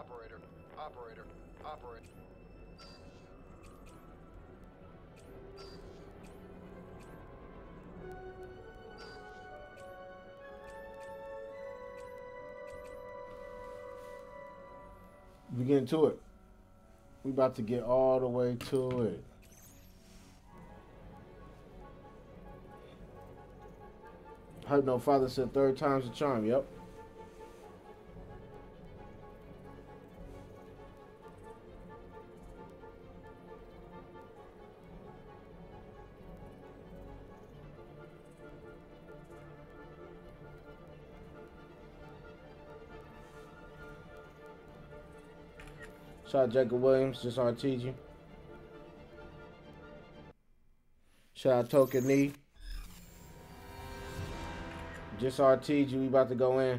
Operator. Operator. Operator. We getting to it. We about to get all the way to it. Hype No Father said third time's the charm. Yep. Shout out Jacob Williams, just RTG. Shout out Token Knee. Just RTG, we about to go in.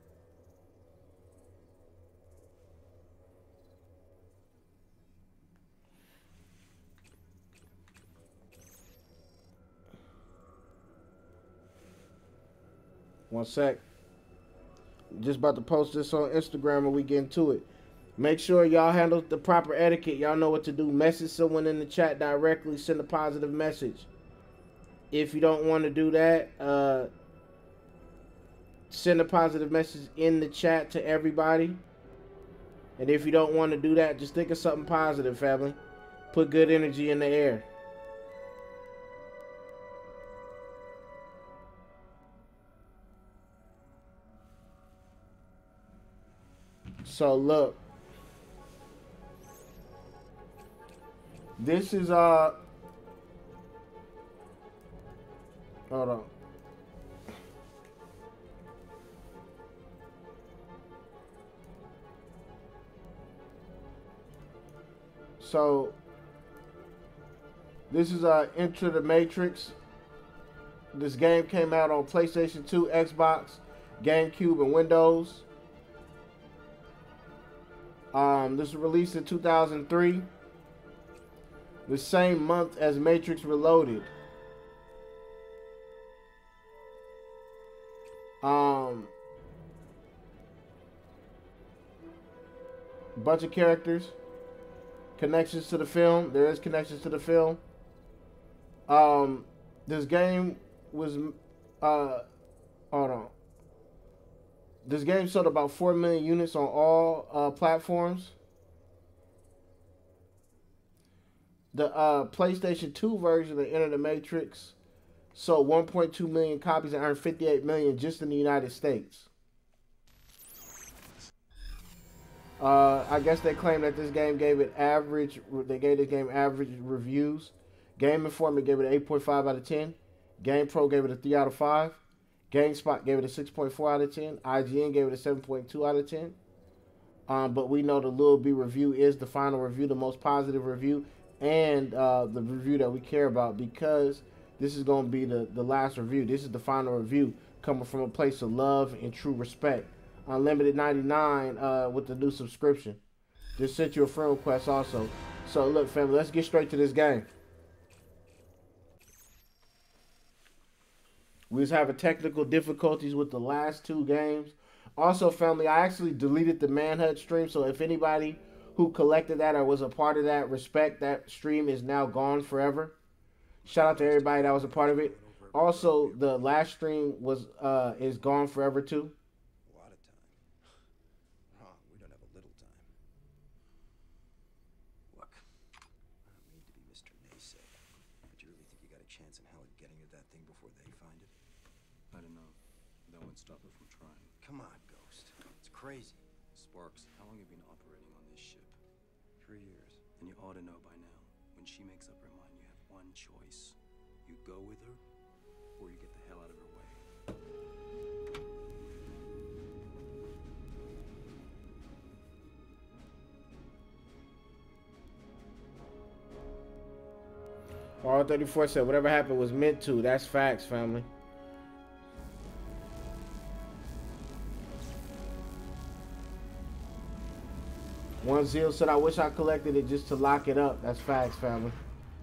One sec. Just about to post this on Instagram and we get into it. Make sure y'all handle the proper etiquette. Y'all know what to do. Message someone in the chat directly. Send a positive message. If you don't want to do that, send a positive message in the chat to everybody. And if you don't want to do that, just think of something positive, family. Put good energy in the air. So look. This is hold on. So this is Enter the Matrix. This game came out on PlayStation 2, Xbox, GameCube, and Windows. This was released in 2003. The same month as Matrix Reloaded. Bunch of characters. Connections to the film. There is connections to the film. This game was hold on. This game sold about 4 million units on all platforms. The PlayStation 2 version of Enter the Matrix sold 1.2 million copies and earned 58 million just in the United States. I guess they claim that this game gave it average. They gave this game average reviews. Game Informer gave it an 8.5 out of 10. GamePro gave it a 3 out of 5. GameSpot gave it a 6.4 out of 10. IGN gave it a 7.2 out of 10. But we know the Lil B review is the final review, the most positive review, and the review that we care about, because this is going to be the last review. This is the final review coming from a place of love and true respect. Unlimited 99 with the new subscription. Just sent you a friend request also. So look, family, let's get straight to this game. We was having technical difficulties with the last two games. Also, family, I actually deleted the Manhunt stream, so if anybody who collected that or was a part of that, respect, that stream is now gone forever. Shout out to everybody that was a part of it. Also, the last stream was is gone forever too. A lot of time. Wrong, we don't have a little time. Look, I don't mean to be Mr. Naysayer, but you really think you got a chance in hell at getting to that thing before they find it? I don't know. That won't stop her from trying. Come on, Ghost. It's crazy. Sparks, how long have you been operating on this ship? 3 years. And you ought to know by now. When she makes up her mind, you have one choice. You go with her, or you get the hell out of her way. R34 said, whatever happened was meant to. That's facts, family. One Zeal said, I wish I collected it just to lock it up. That's facts, family.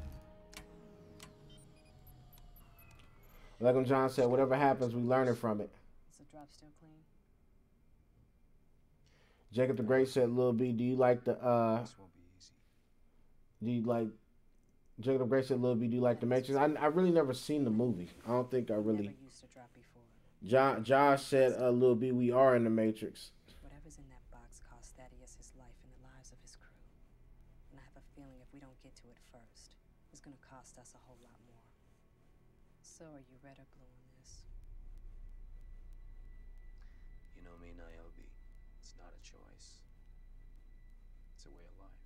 Legum John said, whatever happens, we learning from it. Is the drop still clean? Jacob the Great said, "Lil B, do you like the This won't be easy. do you like Jacob the Great said, Lil B, do you like the Matrix? I really never seen the movie. I don't think I really." Never used to drop before. Josh said, "Lil B, we are in the Matrix." Whatever's in that box cost Thaddeus his life and the lives of his crew. And I have a feeling if we don't get to it first, it's gonna cost us a whole lot more. So are you red or blue on this? You know me, Niobe. It's not a choice. It's a way of life.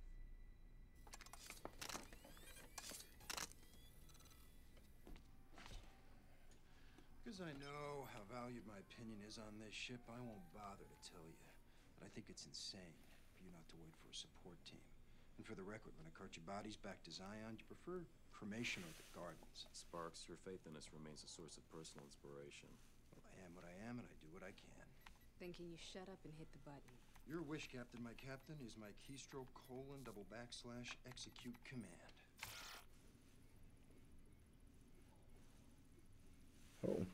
Because I know how valued my opinion is on this ship, I won't bother to tell you. But I think it's insane for you not to wait for a support team. And for the record, when I cart your bodies back to Zion, do you prefer cremation or the gardens? Sparks, your faith in us remains a source of personal inspiration. Well, I am what I am, and I do what I can. Then can you shut up and hit the button? Your wish, Captain. My captain is my keystroke : / execute command. Oh.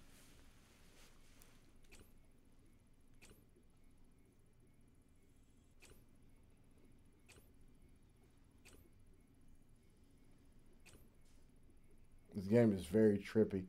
This game is very trippy.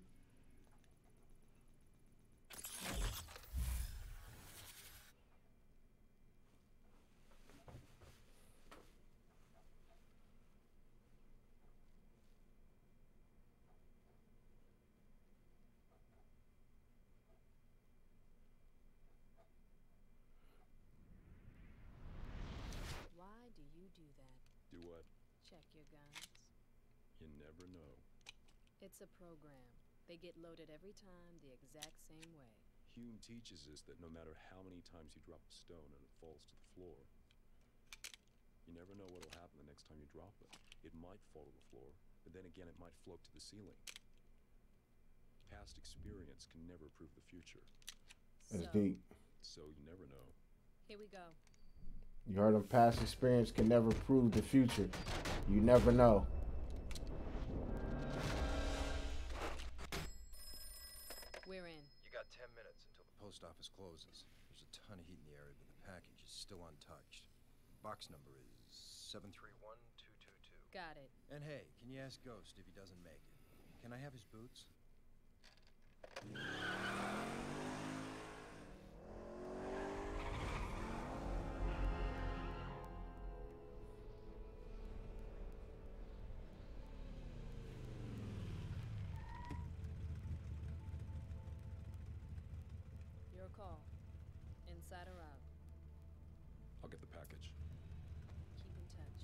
Why do you do that? Do what? Check your guns. You never know. It's a program. They get loaded every time the exact same way. Hume teaches us that no matter how many times you drop a stone and it falls to the floor, you never know what'll happen the next time you drop it. It might fall to the floor, but then again it might float to the ceiling. Past experience can never prove the future, That's So, deep. so you never know. here we go. You heard him. Past experience can never prove the future. You never know. We're in. You got 10 minutes until The post office closes. There's a ton of heat in the area, but the package is still untouched. Box number is 731-222. Got it. And hey, can you ask Ghost if he doesn't make it? Can I have his boots? Your call. Inside or out? I'll get the package. Keep in touch.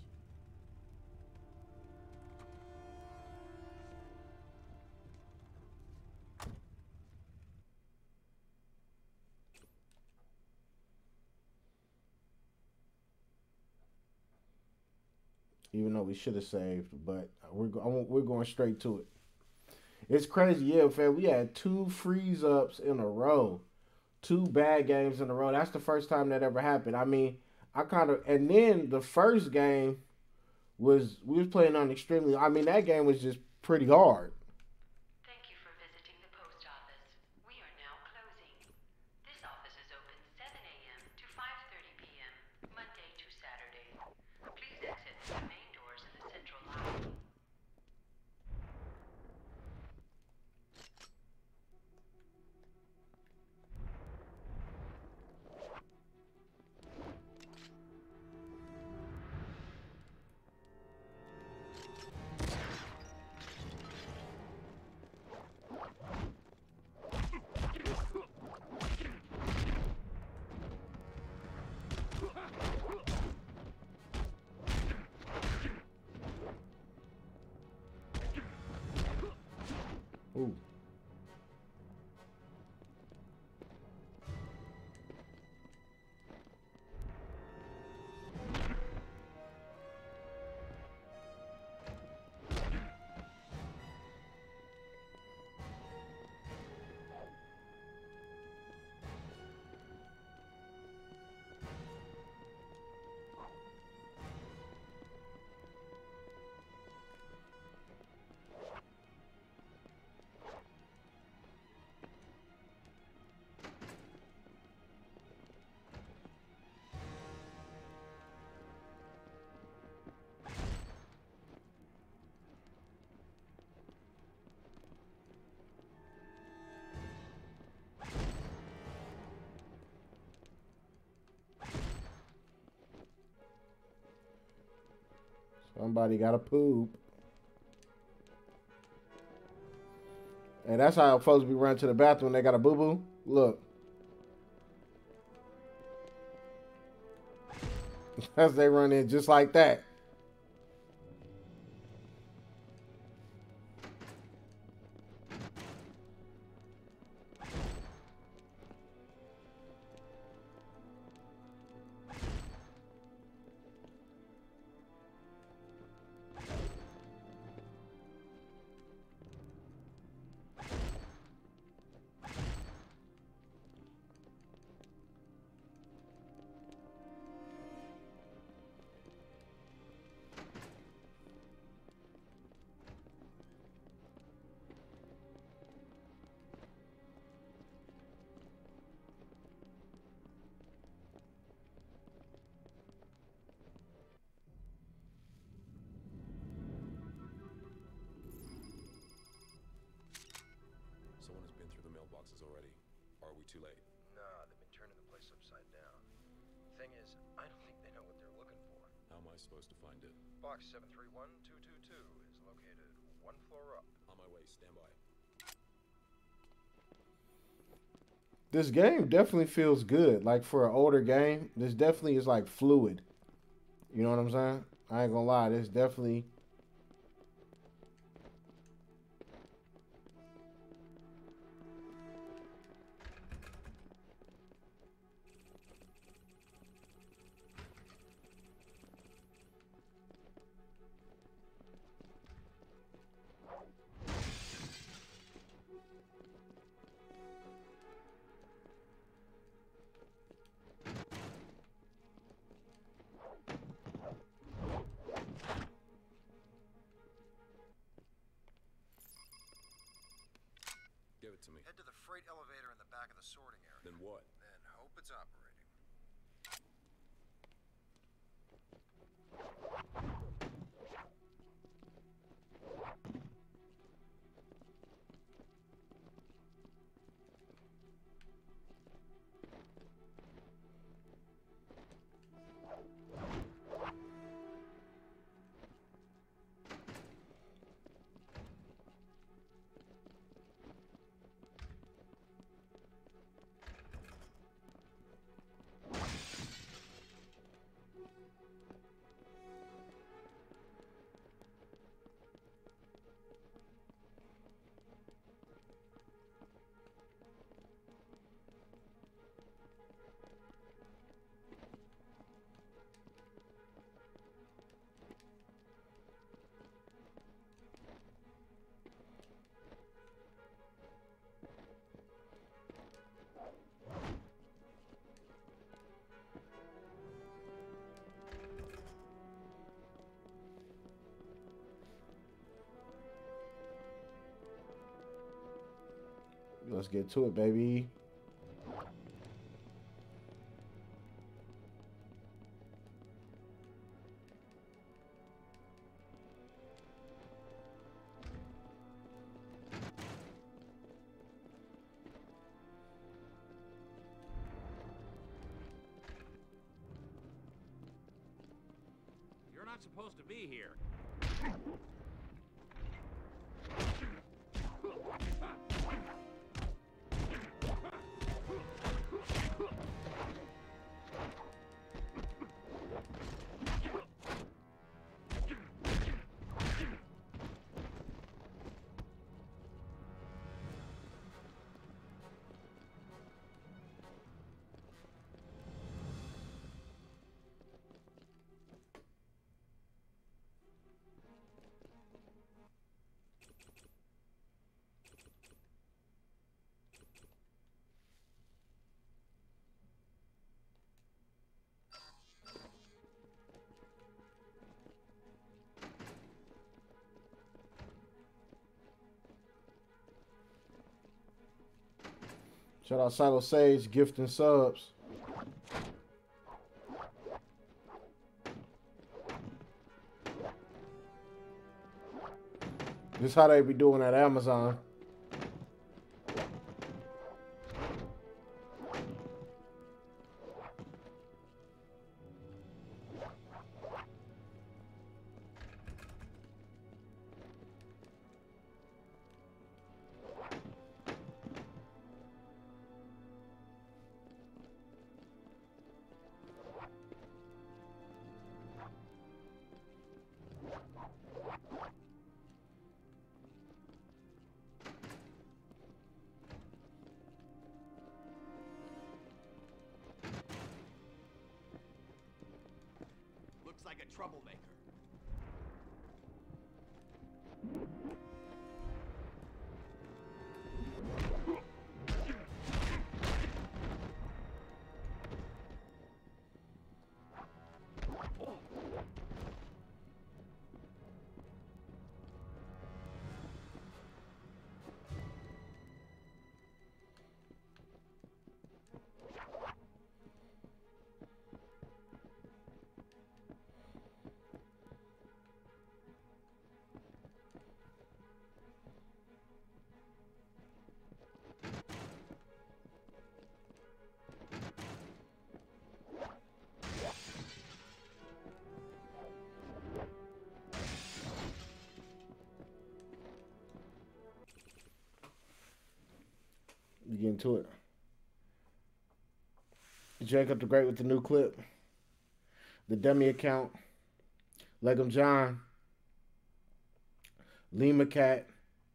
Even though we should have saved, but we're going straight to it. It's crazy, yeah, fam. We had 2 freeze ups in a row, 2 bad games in a row. That's the first time that ever happened. I mean, and then the first game was we was playing on extremely. I mean, that game was just pretty hard. Thank you for visiting the post office. We are now closing. This office is open 7 a.m. to 5:30 p.m., Monday to Saturday. Please exit through the main doors in the central lobby. Ooh. Somebody got to poop. And that's how folks be running to the bathroom when they got a boo-boo. Look. As they run in just like that. Someone has been through the mailboxes already. Are we too late? Nah, they've been turning the place upside down. Thing is, I don't think they know what they're looking for. How am I supposed to find it? Box 731222 is located one floor up. On my way, stand by. This game definitely feels good. Like for an older game, this definitely is like fluid. You know what I'm saying? I ain't gonna lie, this definitely. Give it to me. Head to the freight elevator in the back of the sorting area. Then what? Then hope it's operating. Let's get to it, baby. You're not supposed to be here. Shout out Silo Sage, gifting subs. This how they be doing at Amazon. like a troublemaker. We get into it. Jacob the Great with the new clip. The dummy account. Legum John. Lima Cat.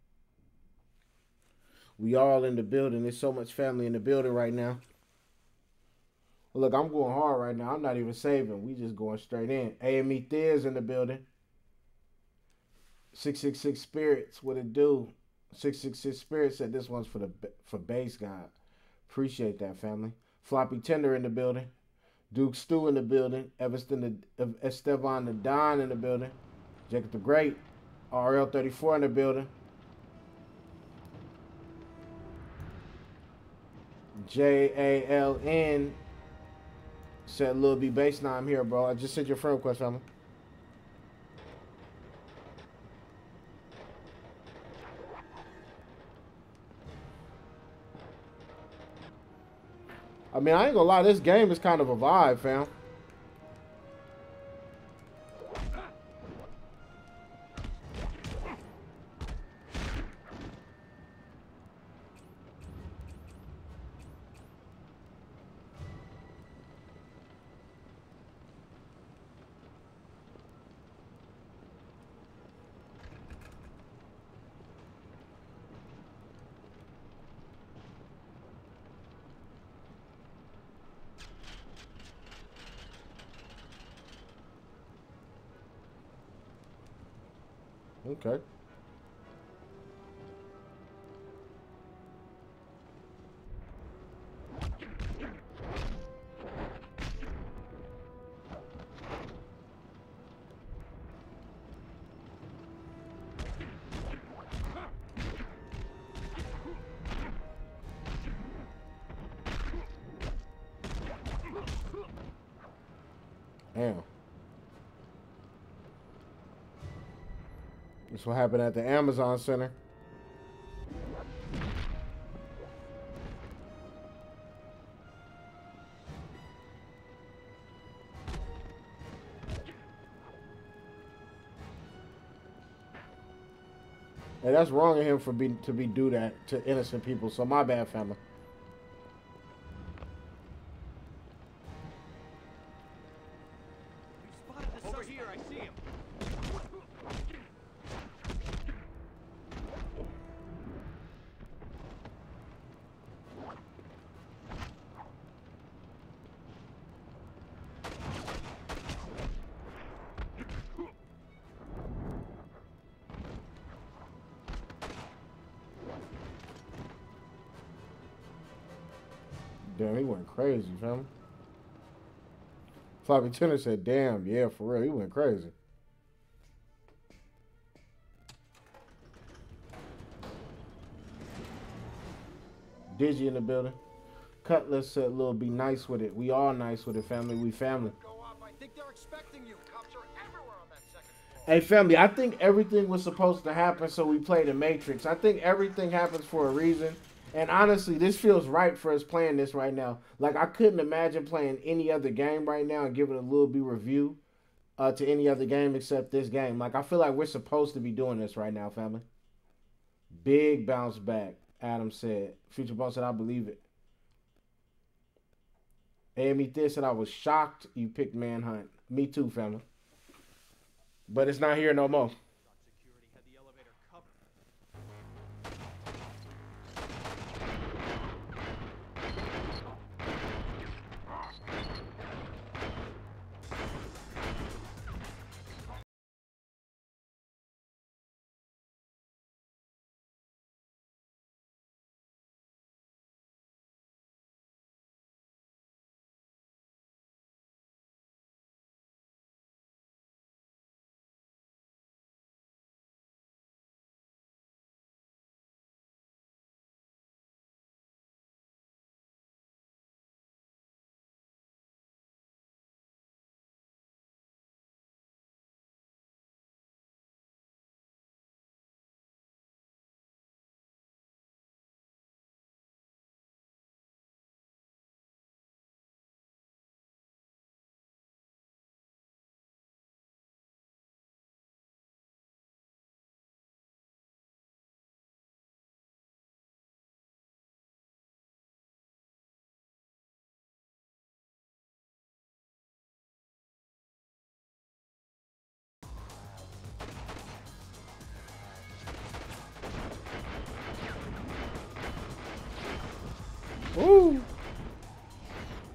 We all in the building. There's so much family in the building right now. Look, I'm going hard right now. I'm not even saving. We just going straight in. AME Thea's in the building. 666 Spirits. What it do? 666 Spirits said this one's for Base God. Appreciate that, family. Floppy Tender in the building. Duke Stew in the building. Esteban the Don in the building. Jacob the Great. RL34 in the building. JALN said Lil B Bass. Now I'm here, bro. I just sent your friend request, family. I mean, I ain't gonna lie, this game is kind of a vibe, fam. Okay. Damn. That's what happened at the Amazon Center. Hey, that's wrong of him for to do that to innocent people. So my bad, family. Over here, I see him. Damn, he went crazy, fam. Floppy Tender said, damn, yeah, for real, he went crazy. Digi in the building. Cutlass said, Lil, be nice with it. We all nice with it, family. We family. Go up. I think they're expecting you. Cops are everywhere on that second floor. Hey, family, I think everything was supposed to happen, so we played the Matrix. I think everything happens for a reason. And honestly, this feels right for us playing this right now. Like, I couldn't imagine playing any other game right now and giving a Lil B review to any other game except this game. Like, I feel like we're supposed to be doing this right now, family. Big bounce back, Adam said. Future Bone said, I believe it. AME This said, I was shocked you picked Manhunt. Me too, family. But it's not here no more. Security had the elevator covered.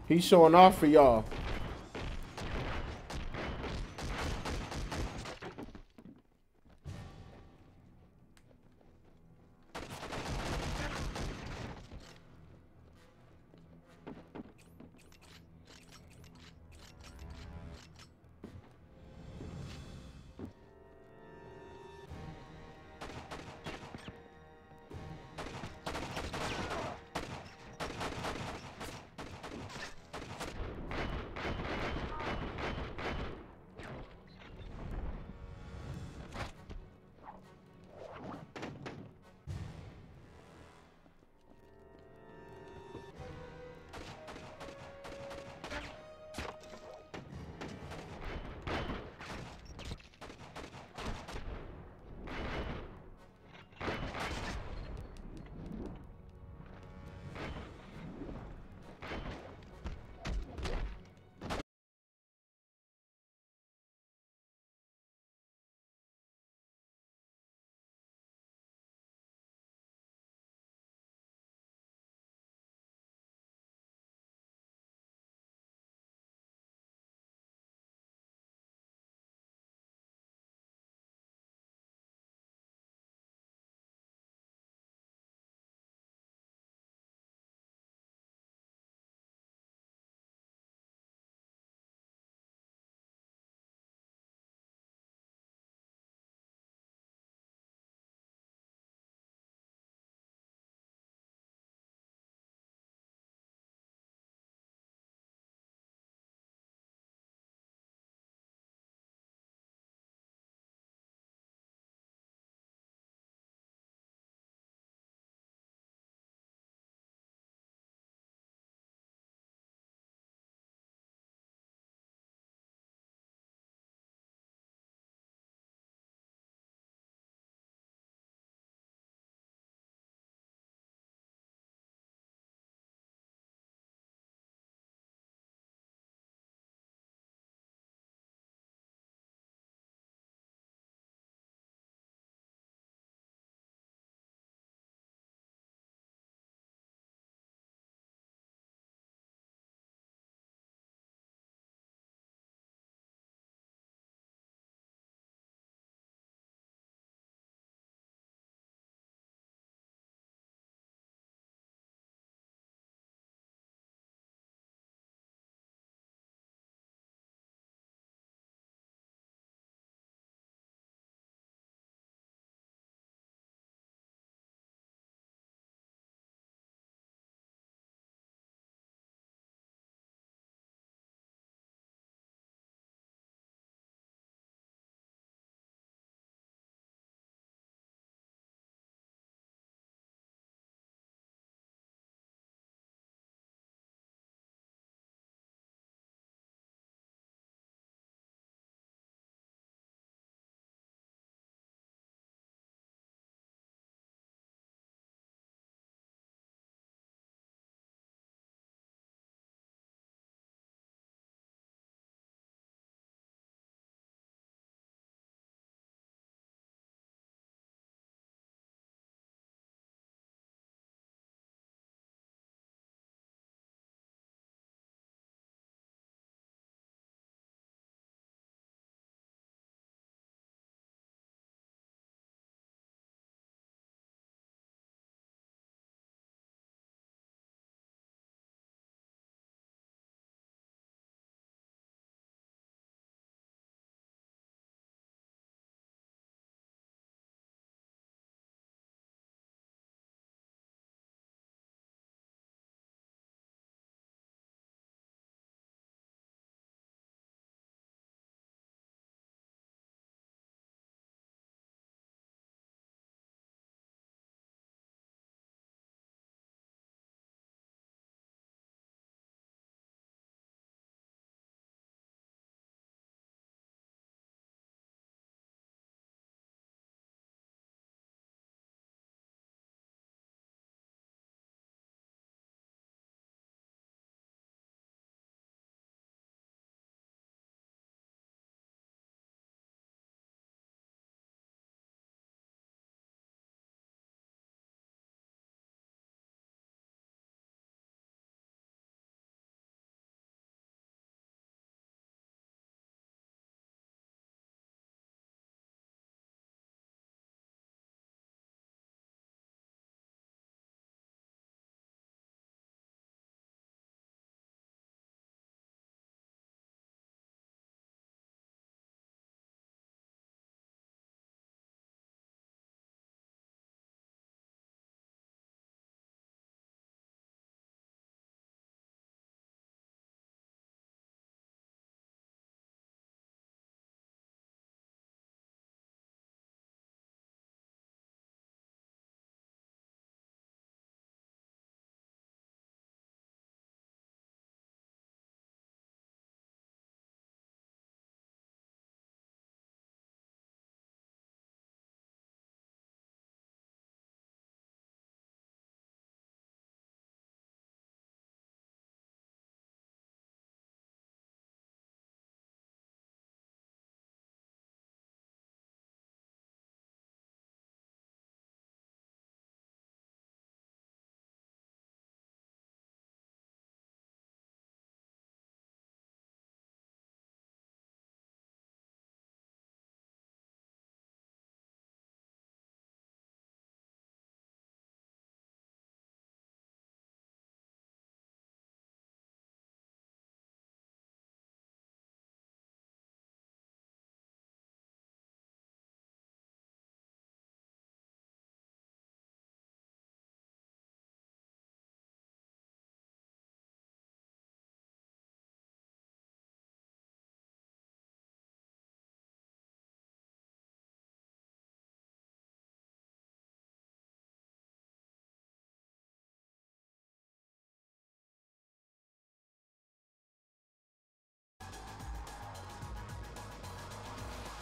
He's showing off for y'all.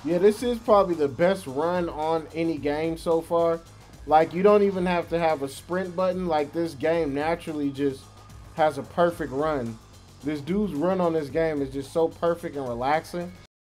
Yeah, this is probably the best run on any game so far. Like, you don't even have to have a sprint button. Like, this game naturally just has a perfect run. This dude's run on this game is just so perfect and relaxing.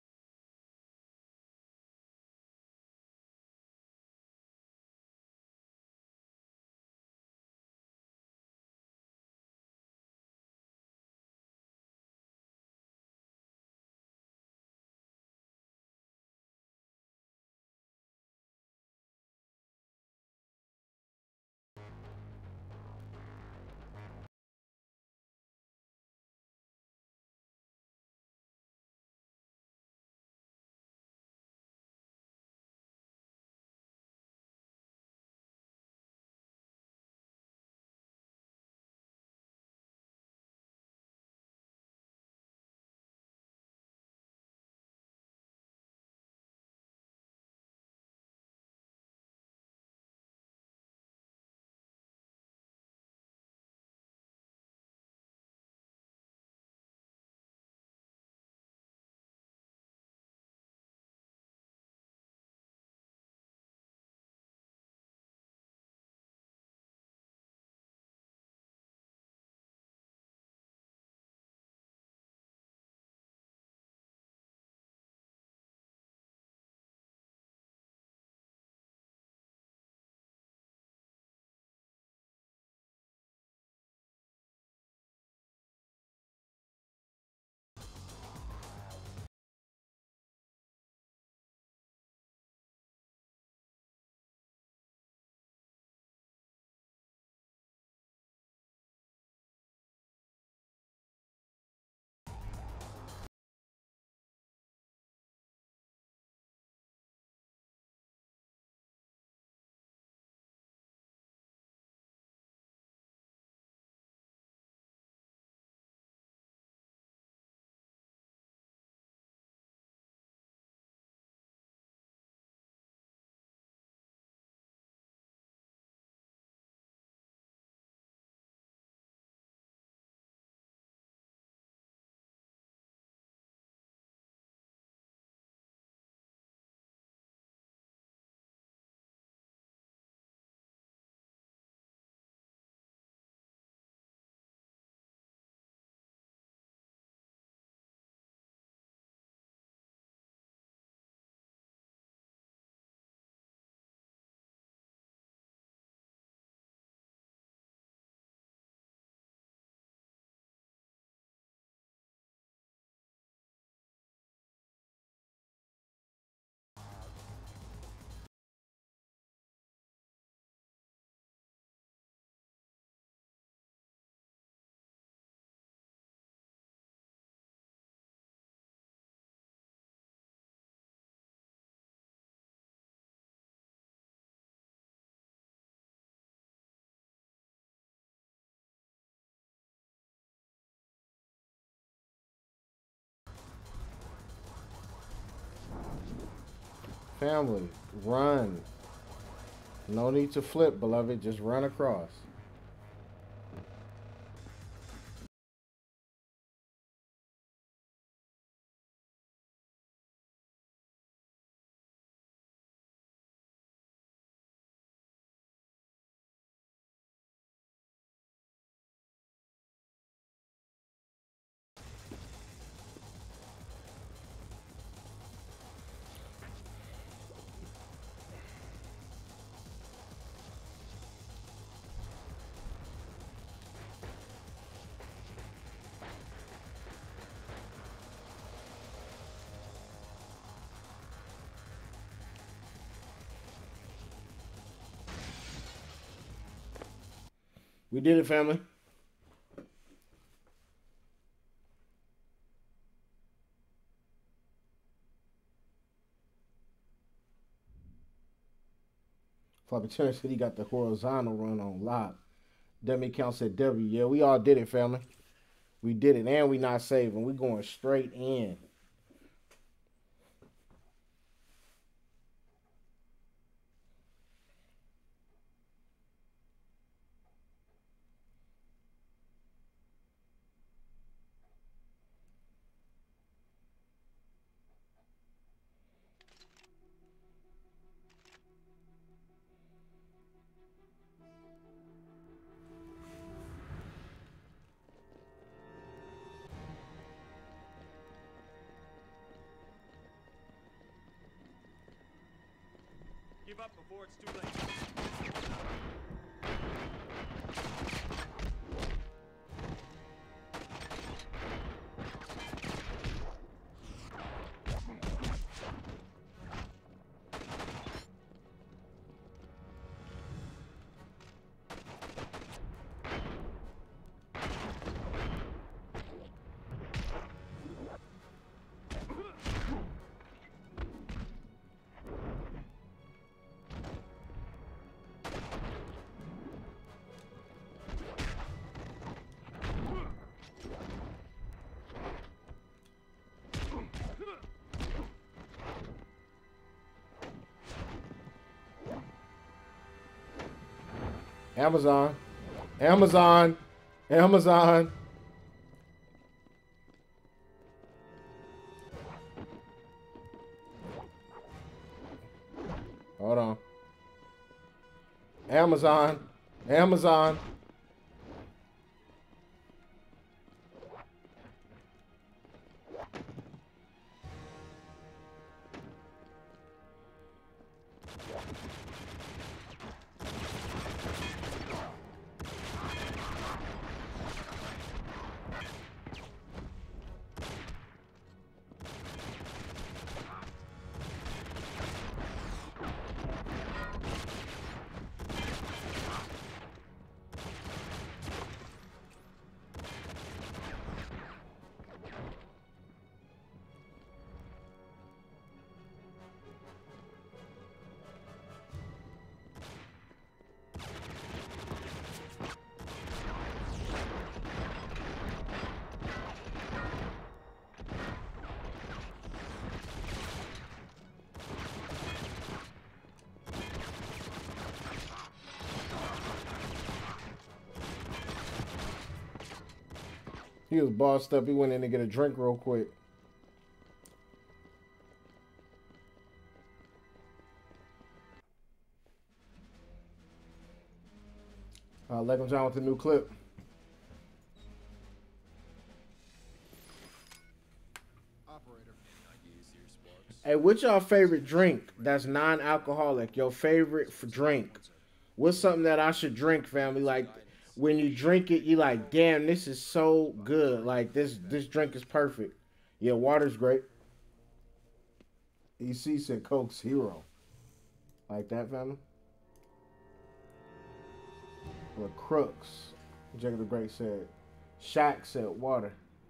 Family, run. No need to flip, beloved. Just run across. We did it, family. Floppy Turner said he got the horizontal run on lock. Demi Count said W. Yeah, we all did it, family. We did it, and we not saving. We going straight in. give up before it's too late. Amazon. Amazon. Amazon. Hold on. Amazon. Amazon. He was bossed up. He went in to get a drink real quick. Let him down with the new clip. Operator. Hey, what's your favorite drink that's non-alcoholic? Your favorite drink? What's something that I should drink, family? Like, when you drink it, you like, damn, this is so good. Like, this drink is perfect. Yeah, water's great. EC said Coke Zero. Like that, family? Well, Crooks. Jacob the Great said. Shaq said water.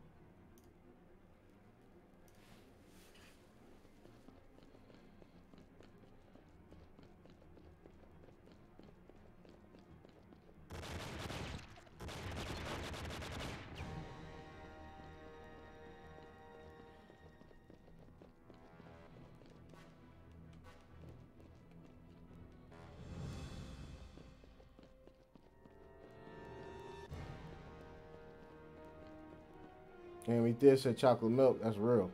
And we did say chocolate milk. That's real.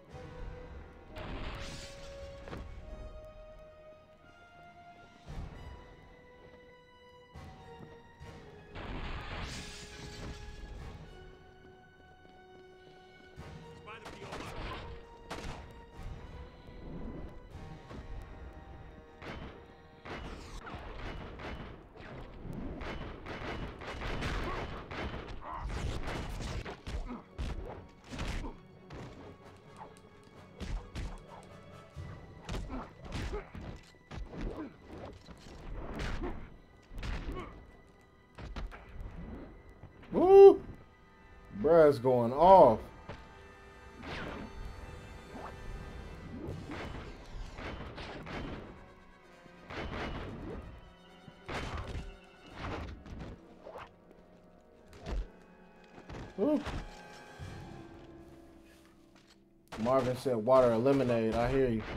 Woo! Bruh's going off. Woo. Marvin said water or lemonade. I hear you.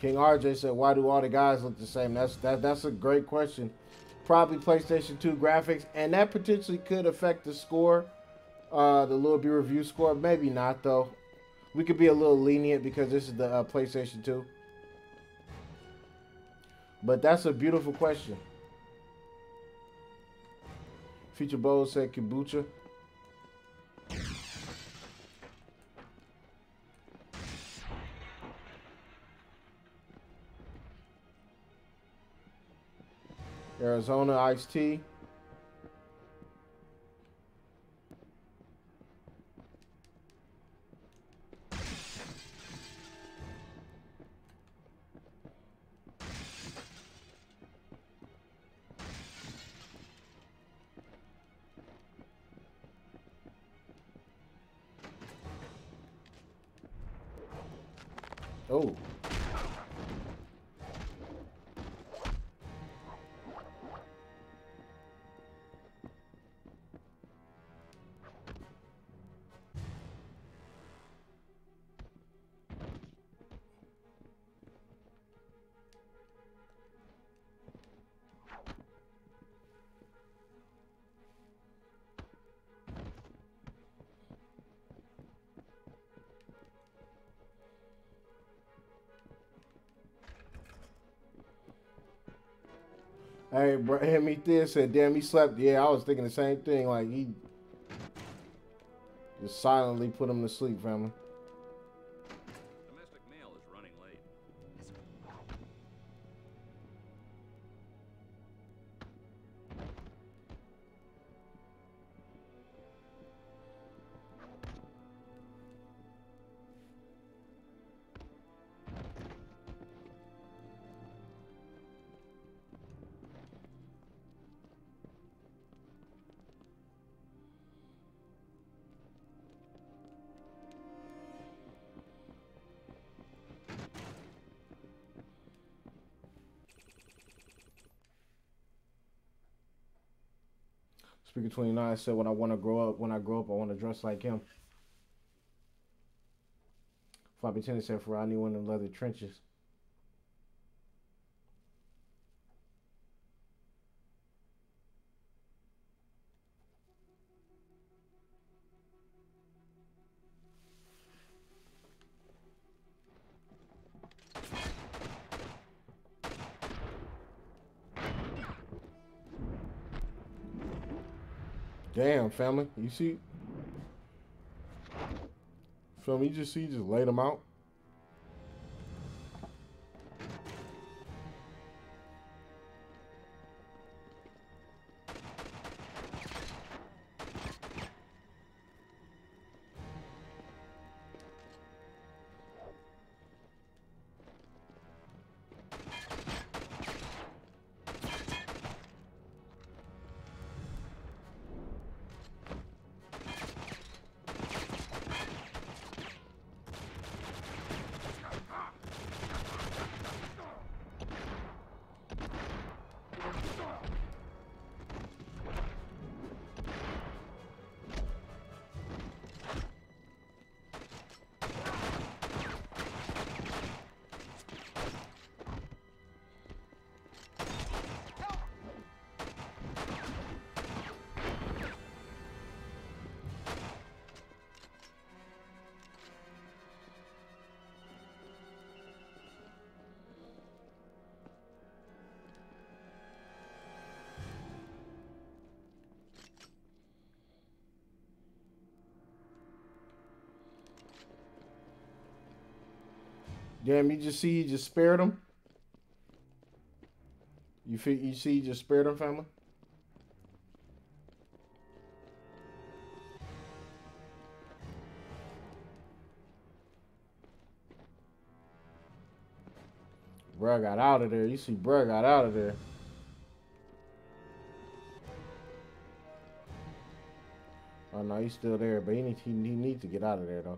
King RJ said, "Why do all the guys look the same?" That's a great question. Probably PlayStation 2 graphics, and that potentially could affect the score, the Lil B review score. Maybe not though. We could be a little lenient because this is the PlayStation 2. But that's a beautiful question. Future Bowl said kombucha. Arizona iced tea. Oh. Hey, bro, Hemi Thea said, "Damn, he slept." Yeah, I was thinking the same thing. Like, he just silently put him to sleep, family. Domestic mail is running late. Speaker 29 said, when I grow up, I want to dress like him. Floppy Tennis said, "For I need one of them leather trenches." Damn, family. You see? Family, you just laid them out. Damn, you just spared him. You see, you just spared him, family. Bruh got out of there. You see, bruh got out of there. Oh no, he's still there, but he needs to get out of there though.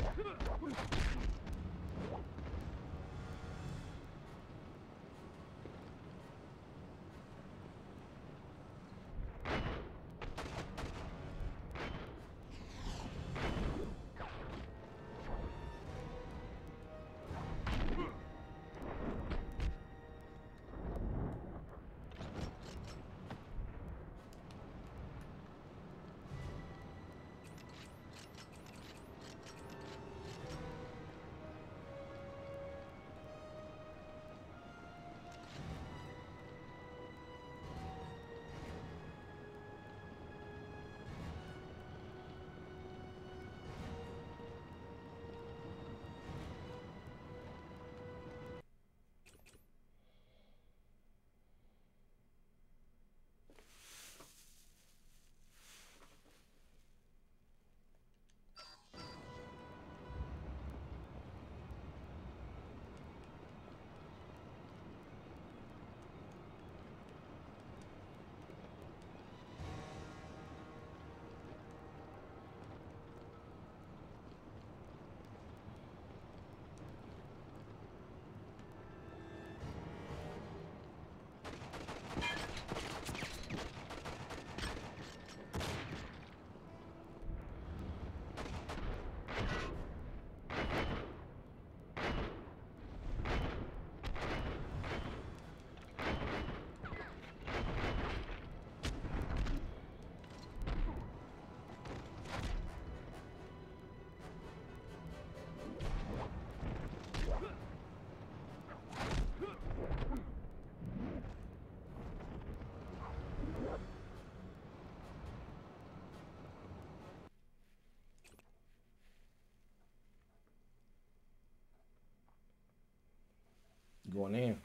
Going in.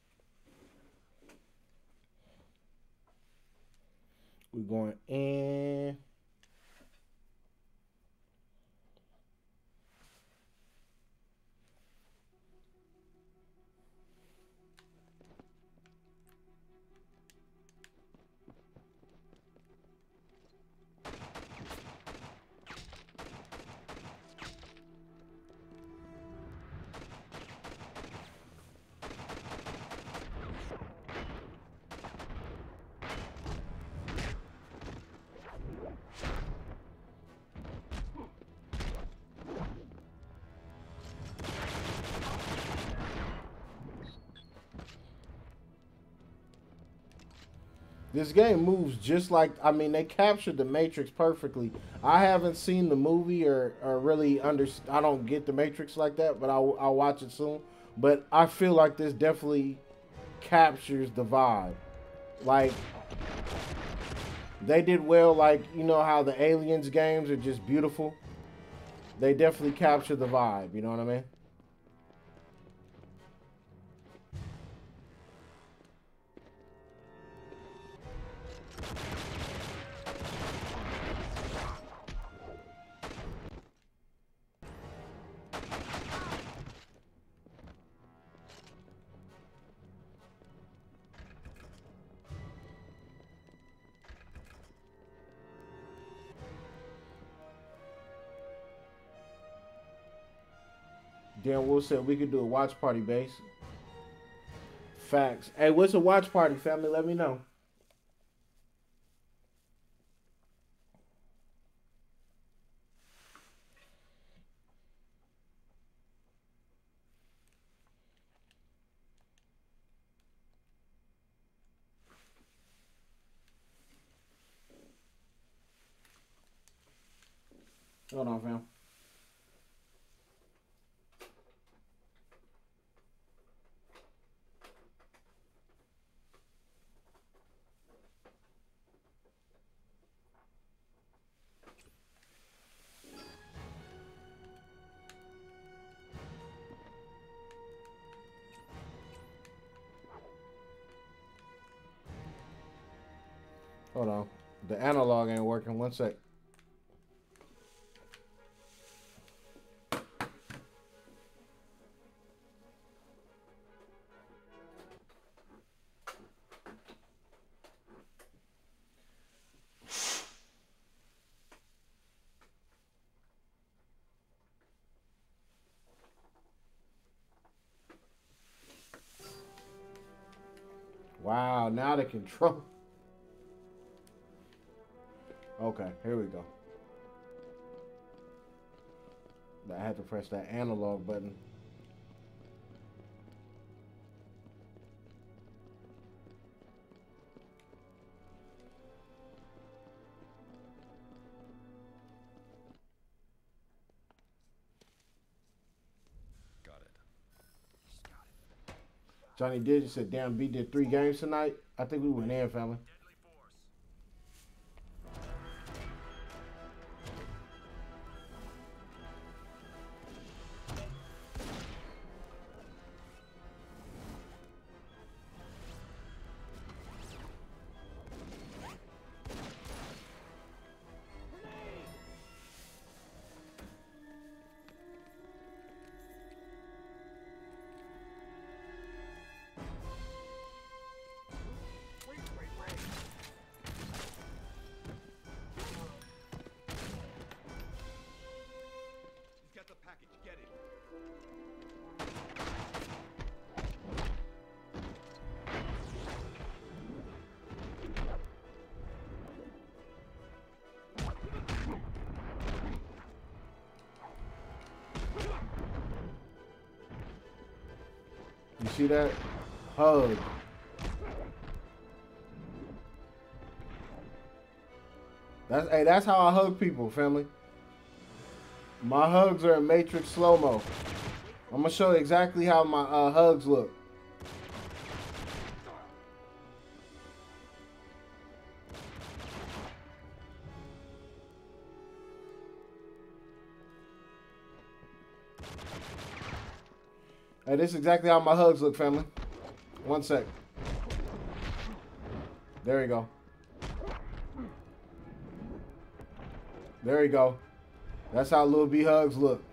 We're going in. This game moves just like, I mean, they captured the Matrix perfectly. I haven't seen the movie or really I don't get the Matrix like that, but I'll watch it soon. But I feel like this definitely captures the vibe. Like, they did well, like, you know how the Aliens games are just beautiful? They definitely capture the vibe, you know what I mean? Dan Will said we could do a watch party base. Facts. Hey, what's a watch party, family? Let me know. Hold on, fam. Hold on. The analog ain't working. One sec. Wow, now the control. Okay, here we go. I had to press that analog button. Got it. Johnny did. Said, "Damn, B did 3 games tonight." I think we were there, family. Deadly force. He's got the package. Get it. You see that? Hug. That's how I hug people, family. My hugs are in Matrix slow-mo. I'm gonna show you exactly how my hugs look. Hey, this is exactly how my hugs look, family. One sec. There we go. There you go. That's how Lil B hugs look.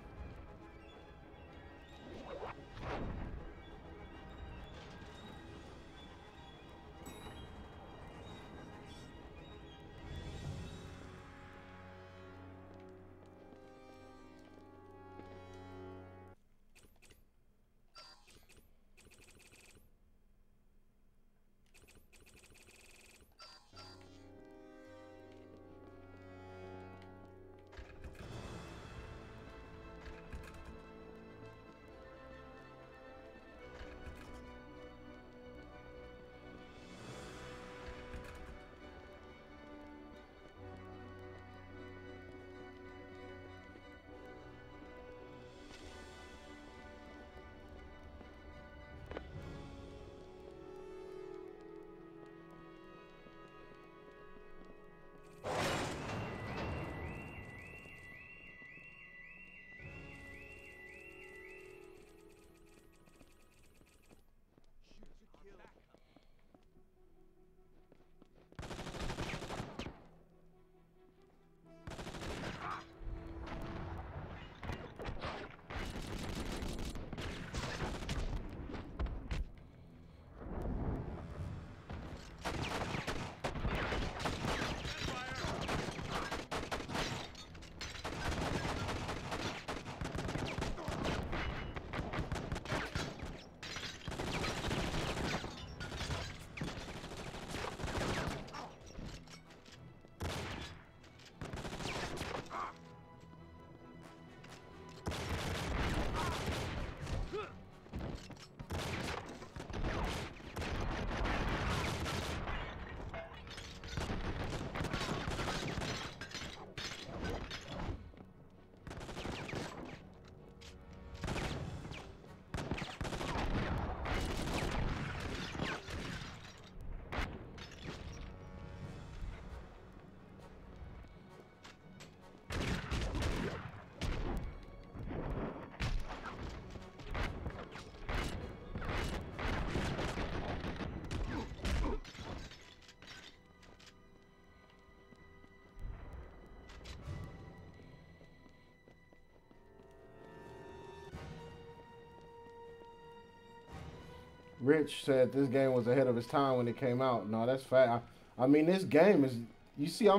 Rich said this game was ahead of its time when it came out. No, that's fact. I mean, this game is. You see,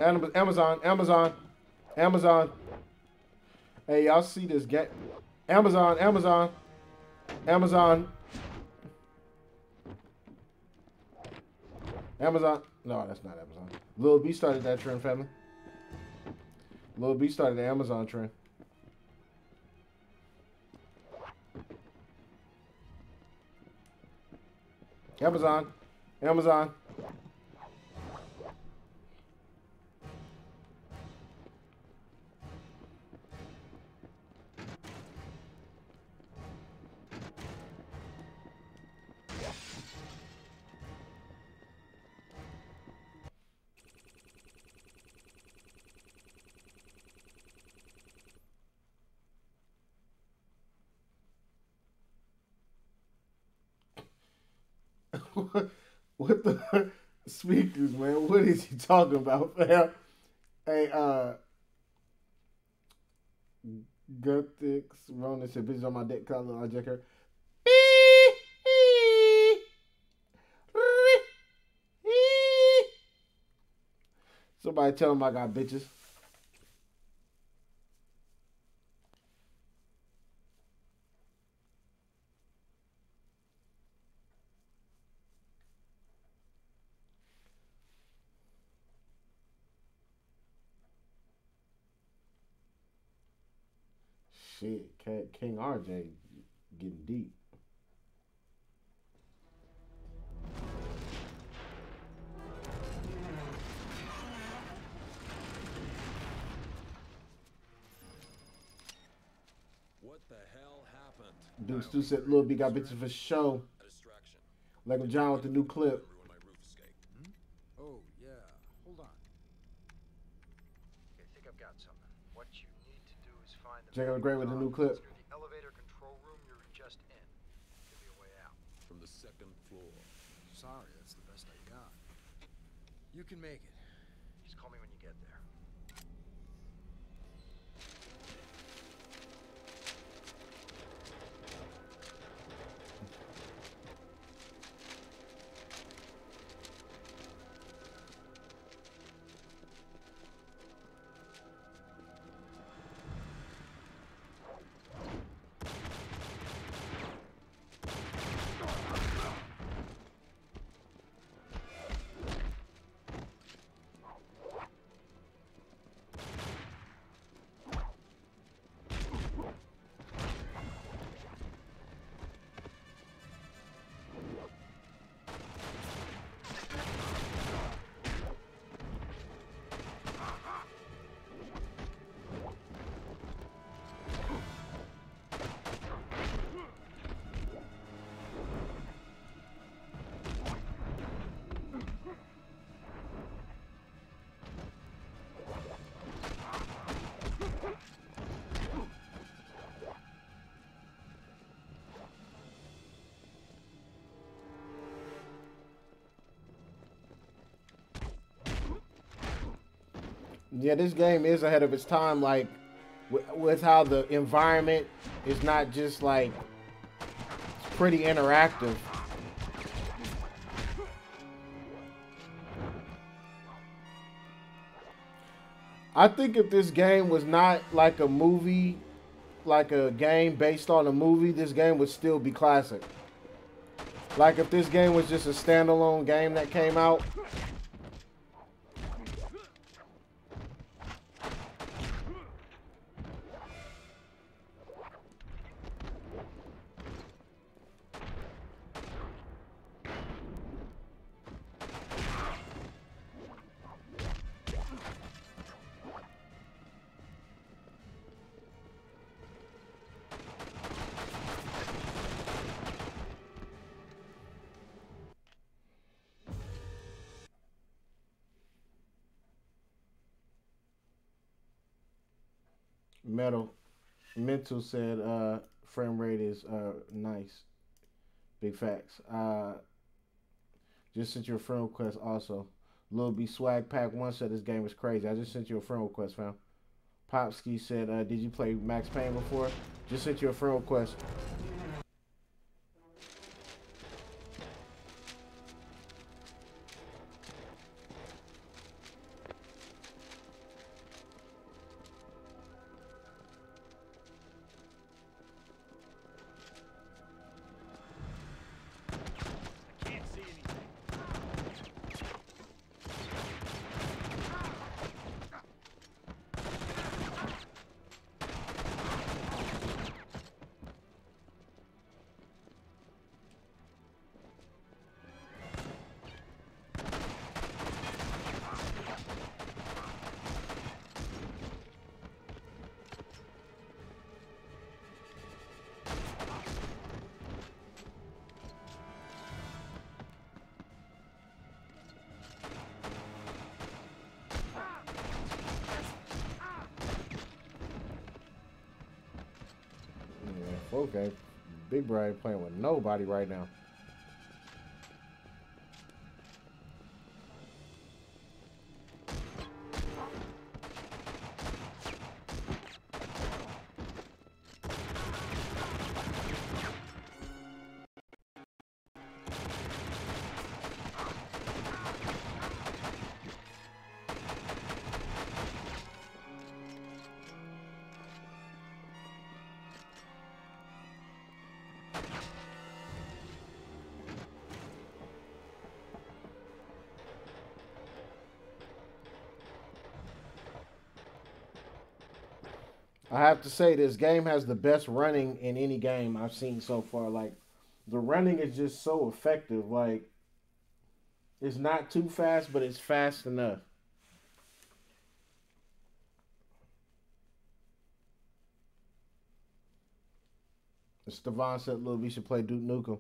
Amazon. Hey, y'all see this game? Amazon. Amazon. No, that's not Amazon. Lil B started that trend, family. Lil B started the Amazon trend. Amazon. Amazon. What the speakers, man? What is he talking about, fam? Hey, Guthix Ronan said, "Bitches on my deck color, I check her." Somebody tell him I got bitches. Shit, King RJ getting deep. What the hell happened? Dude, Stu said Lil B got bitches for show. A distraction. Like a John with the new clip. Ruin my roof escape. Oh, yeah. Hold on. Okay, I think I've got something. What you need to do is find the Jacob Gray with the new clip. Near the elevator control room you're just in. Give me a way out. From the second floor. Sorry, that's the best I got. You can make it. Just call me when you get there. Yeah, this game is ahead of its time, like, with how the environment is not just, like, it's pretty interactive. I think if this game was not like a movie, like a game based on a movie, this game would still be classic. Like if this game was just a standalone game that came out. Mental said frame rate is nice. Big facts. Just sent you a friend request also. Lil B Swag Pack 1 said this game is crazy. I just sent you a friend request, fam. Popski said, did you play Max Payne before? Just sent you a friend request. Okay. Big Bro ain't playing with nobody right now. I have to say this game has the best running in any game I've seen so far. Like the running is just so effective. Like it's not too fast, but it's fast enough. Stevan said Lil B should play Duke Nukem.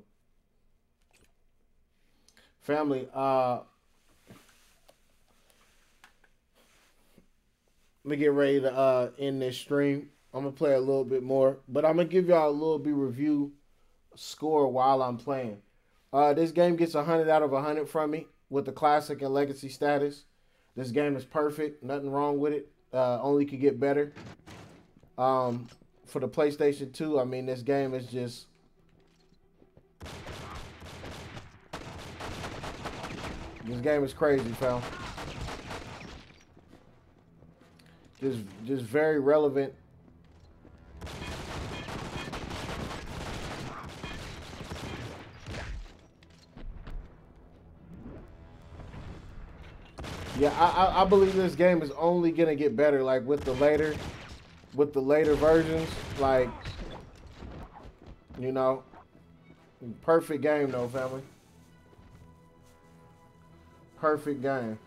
Family, let me get ready to end this stream. I'm gonna play a little bit more, but I'm gonna give y'all a little bit review score while I'm playing. This game gets 100 out of 100 from me with the classic and legacy status. This game is perfect, nothing wrong with it. Only could get better. For the PlayStation 2, I mean, this game is just this game is crazy, fam. Just very relevant. Yeah, I believe this game is only gonna get better, like with the later versions, like, you know, perfect game though, family. Perfect game.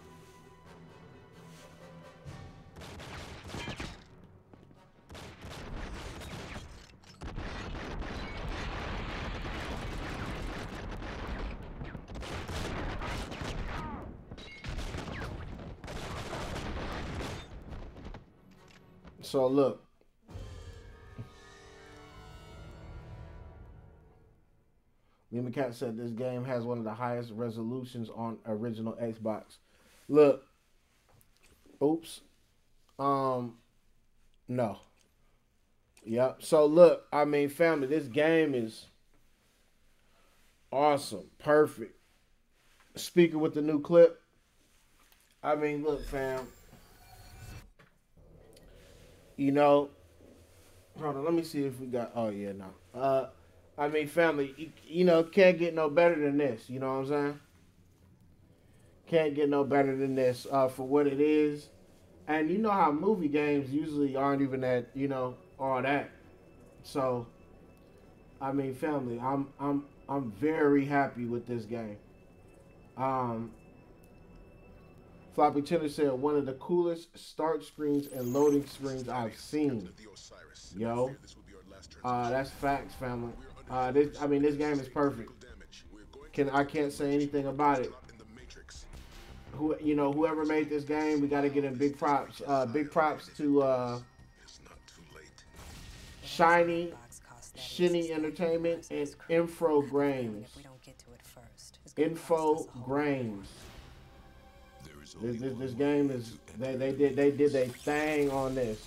So look, Lima Cat said this game has one of the highest resolutions on original Xbox. Look, oops, no, yep. So look, I mean, family, this game is awesome, perfect. Speaking with the new clip, I mean, look, fam. You know, hold on, let me see if we got, oh yeah, no. I mean, family, you know, can't get no better than this, you know what I'm saying? Can't get no better than this for what it is. And you know how movie games usually aren't even that, you know, all that. So, I mean, family, I'm very happy with this game. Floppy Tender said one of the coolest start screens and loading screens I've seen. Yo, that's facts, family. This game is perfect. I can't say anything about it. Whoever made this game, we got to get him big props. Big props to Shiny Entertainment and Infogrames. Infogrames. This game is they did their thing on this.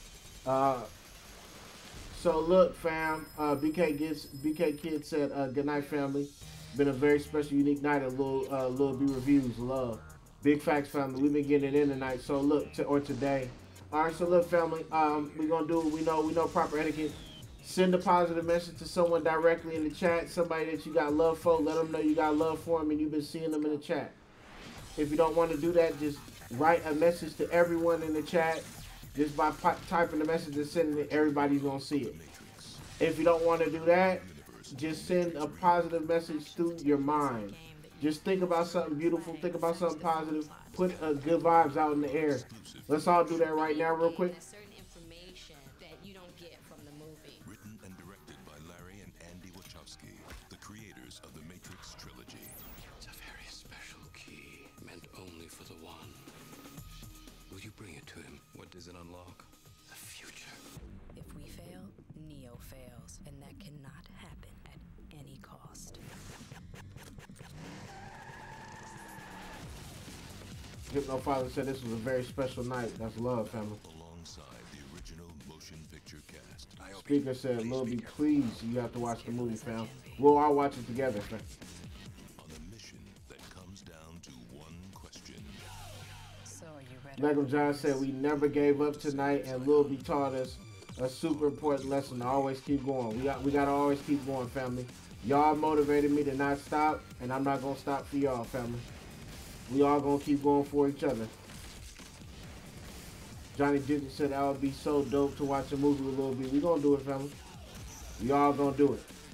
So look, fam. BK Kid said, "Good night, family. Been a very special, unique night of Lil B reviews. Love, big facts, family. We've been getting it in tonight. So look, today. All right. So look, family. We gonna do what we know proper etiquette. Send a positive message to someone directly in the chat. Somebody that you got love for. Let them know you got love for them and you've been seeing them in the chat. If you don't want to do that, just write a message to everyone in the chat. Just by typing the message and sending it, everybody's going to see it. If you don't want to do that, just send a positive message through your mind. Just think about something beautiful. Think about something positive. Put good vibes out in the air. Let's all do that right now real quick. Written and directed by Larry and Andy Wachowski, the creators of the Matrix trilogy. It's a very special key, meant only for the one. Will you bring it to him? What does it unlock? The future. If we fail, Neo fails, and that cannot happen at any cost. Hypno Father said this was a very special night. That's love, family. Alongside the original motion picture cast. Speaker said, Lil B, please, you have to watch the movie, fam. We'll all watch it together, fam. On a mission that comes down to one question. So are you ready? Legum John said, we never gave up tonight, and Lil B taught us a super important lesson to always keep going. We gotta always keep going, family. Y'all motivated me to not stop, and I'm not gonna stop for y'all, family. We all gonna keep going for each other. Johnny Digit said that would be so dope to watch a movie with Lil B. We gonna do it, family. We all gonna do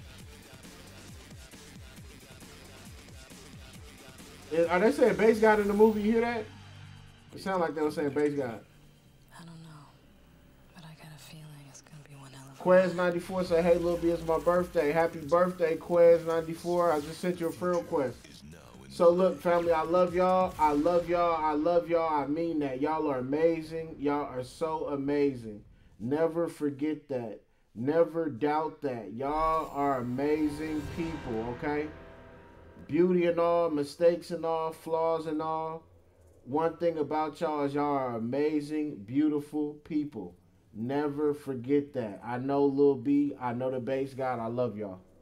it. Are they saying Base God in the movie? You hear that? It sounded like they were saying Base God. I don't know, but I got a feeling it's gonna be one hell of a Quez94 said, hey, Lil B, it's my birthday. Happy birthday, Quez94. I just sent you a friend request. So look, family, I love y'all. I love y'all. I love y'all. I mean that. Y'all are amazing. Y'all are so amazing. Never forget that. Never doubt that. Y'all are amazing people, okay? Beauty and all, mistakes and all, flaws and all. One thing about y'all is y'all are amazing, beautiful people. Never forget that. I know Lil B. I know the Base God. I love y'all.